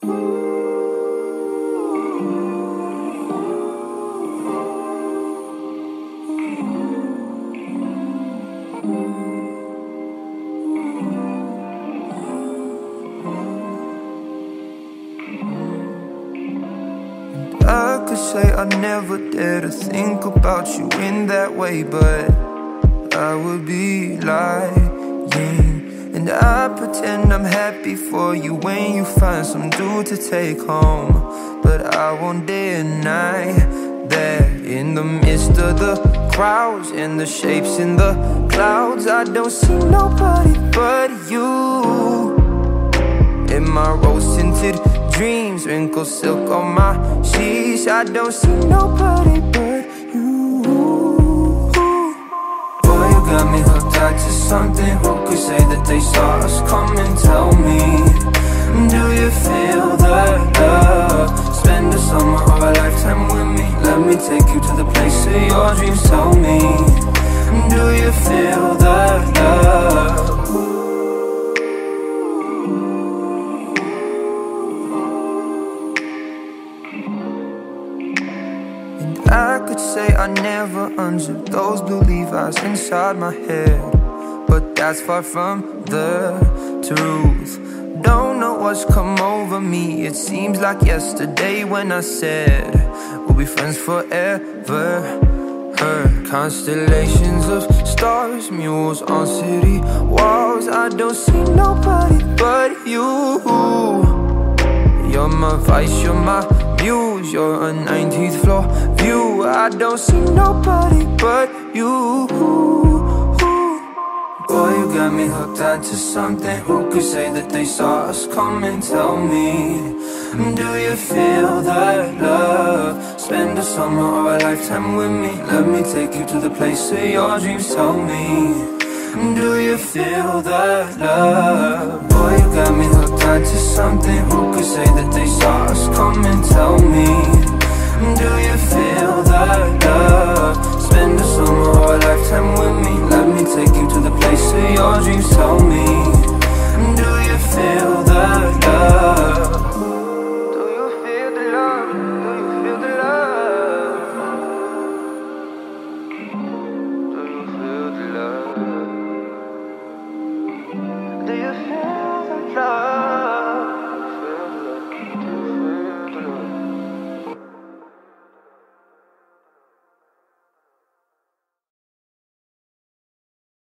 I could say I never dare to think about you in that way, but I would be lying. And I pretend I'm happy for you when you find some dude to take home. But I won't deny that in the midst of the crowds and the shapes in the clouds, I don't see nobody but you. In my rose-tinted dreams, wrinkled silk on my sheets, I don't see nobody but you. Boy, you got me hooked out to something. Who could say that they saw us coming? Tell me, do you feel the love? Spend a summer or a lifetime with me. Let me take you to the place of your dreams. Tell me, do you feel the love? I could say I never unzipped those blue Levi's inside my head, but that's far from the truth. Don't know what's come over me. It seems like yesterday when I said we'll be friends forever. Heard constellations of stars, mules on city walls. I don't see nobody but you. You're my vice, you're my muse, you're a 19th floor view. I don't see nobody but you. Boy, you got me hooked onto something. Who could say that they saw us coming? Tell me, do you feel that love? Spend a summer or a lifetime with me. Let me take you to the place of your dreams. Tell me, do you feel that love? Boy, you got me hooked onto something. Who could say that they saw us coming? Tell me, do you feel that love? Spend a summer or a lifetime with me. Let me take you to the place of your dreams. Tell me, do you feel that love? Do you feel the love? Do you feel the love? Do you feel the love? Do you feel the love?